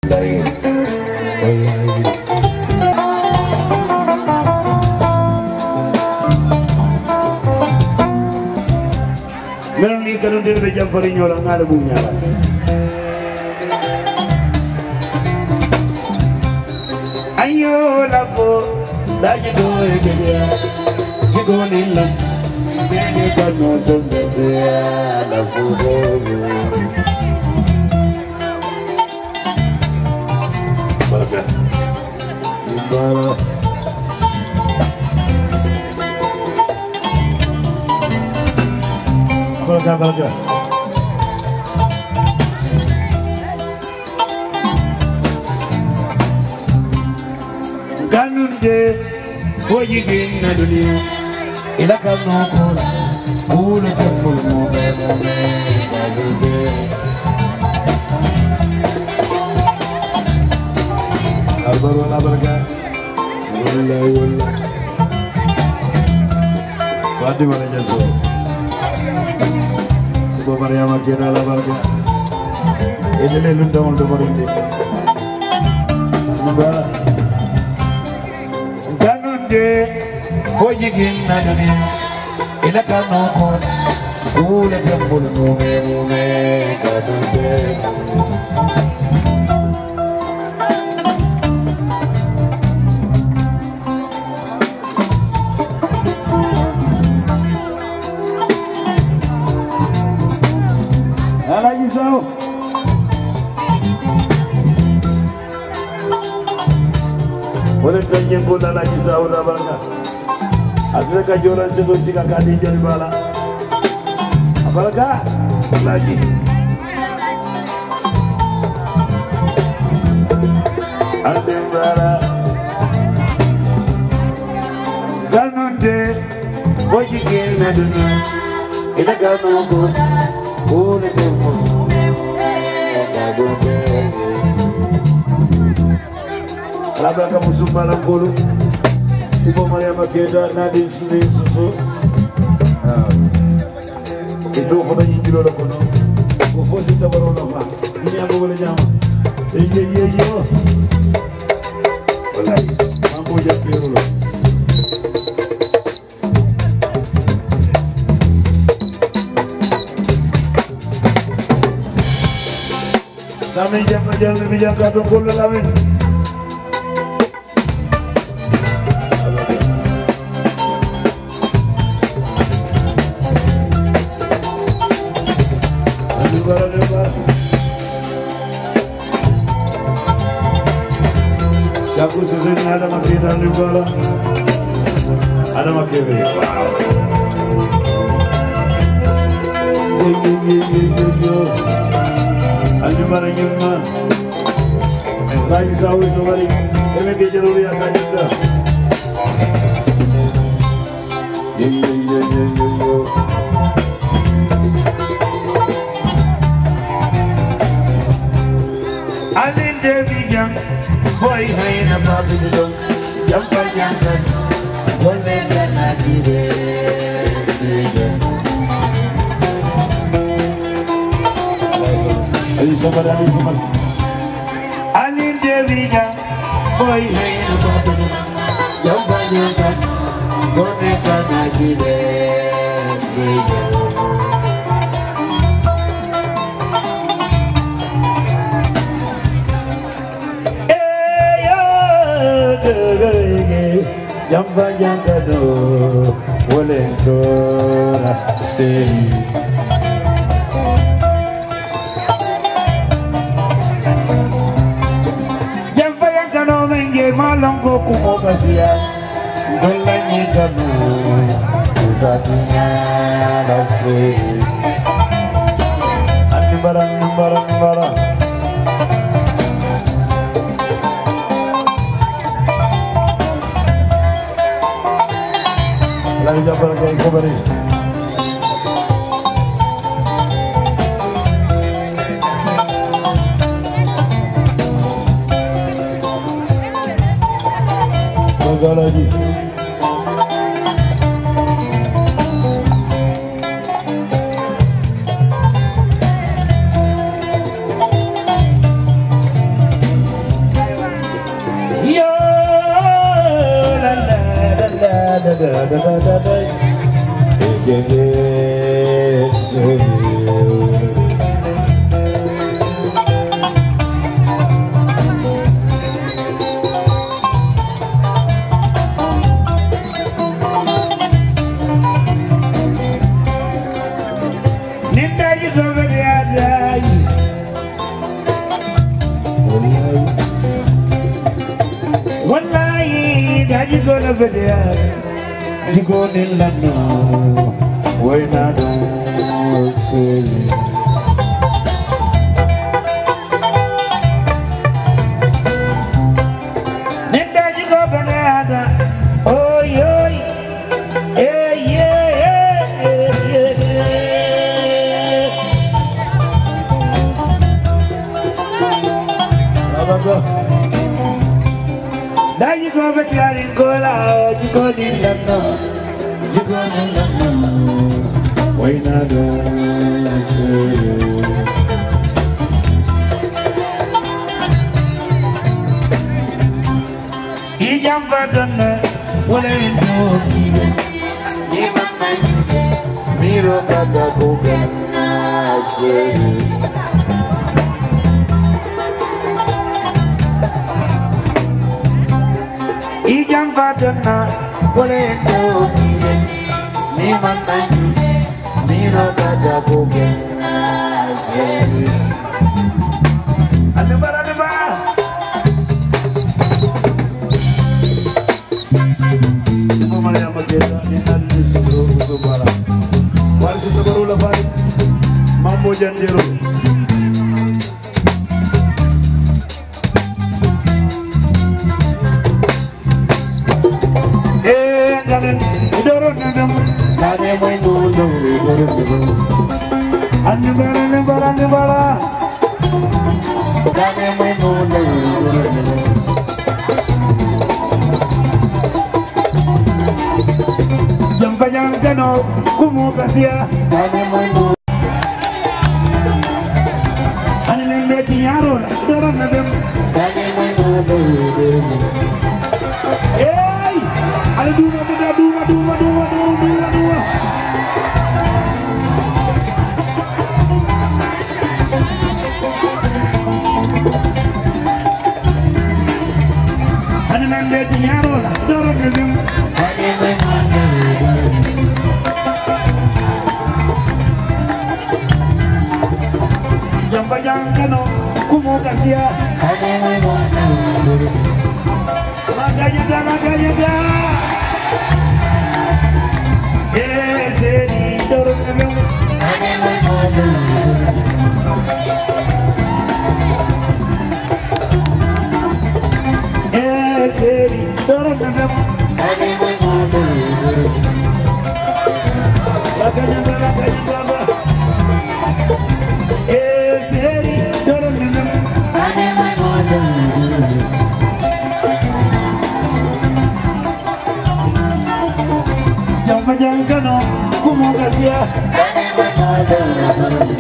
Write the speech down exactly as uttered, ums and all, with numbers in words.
wallahi wallahi melni kanu de be jampari nyola ngala bu nyala ayo labo daji do egelia gigo nilla bege kanu sonde labo baraka bara baraka baraka ganun de wajigin na dunia ila kanu kula kula kul mo me mo me ganun de albar wala baraka wallahi wallahi wadi mana jaso Sebuah Maryam kira la baraka ini le lunda on do morinde ba ganunde hojigin na dunia ila kanu kon kula kambul mume mume ganunde lagi sao boleh tanya bola lagi sao dah barangnya ada kajoran sebelum tiga kali jadi bala apalagi lagi ada bala ganunde wajigin na dunia ila kanu Kule tempo Alaba kamu sumbalang bulu Sibo Maria Makeda Nadine Suni Susu Itu kota nyinjilo la kono Kufosi sabaro la ma Ini yang boleh nyama Iya iya iya Wallahi Mampu japiru lo Kami jangan-jangan lebih jaga tungkul lamin. Aduh bara Jago sesuai ada makin ada bara. Ada makin wow. Andi barang nyuma, lagi sawi sawari, ini kejaruri akan juga. Yo yo yo yo yo yo. Andi dewi yang boy hai na babu dong, yang panjang kan, boleh dan lagi deh. Ali sabar, Ali sabar. Ali dewinya, boy hai na babu, yang banyak kan, boneka lagi deh. Eh ya, yang banyak kan, boleh dorasi. Malangko kumo kasihan Dolanya kamu Udahnya nafsi Andi barang barang barang Lagi jabar lagi sabari lagi da da da da yeah yeah Ninda you go with the other Wallahi da you go over there you go in London why not say Ninda you go over there oh yo yeah yeah Now you go back here in Gola, you go in London, you go in London. Why not do He jumped out on the what I do even. Even my mirror got the Google. Ijang padana boleh dohire ni manani miro kada gogen aseri ane bara ane bara semua yang berbeza ni nanti seluruh subara wali sebaru lepas mampu janjiru Ane mai dulu, ane bara, ane bara, ane bara, ane mai dulu. Jangka jangka no, kumu kasia, ane mai dulu. Ane lende tiaro, dorong nadem, ane mai dulu. Hey, ada dua, ada dua, dua, dua, dua, dua, dua. Ada nande tiaro lah, dorong nadem. Ane mai dulu. Jangka jangka no, kumu kasia, ane mai dulu. Makanya dah, makanya dah. Eh, seni dorong nadem. Ane mai dulu. Eh, seni dorong nadem. Ane mai dulu. Makanya dah, makanya dah. Eh, seni dorong nadem. Ane mai dulu. Jangka jangka no, kumu kasia. Ane mai dulu.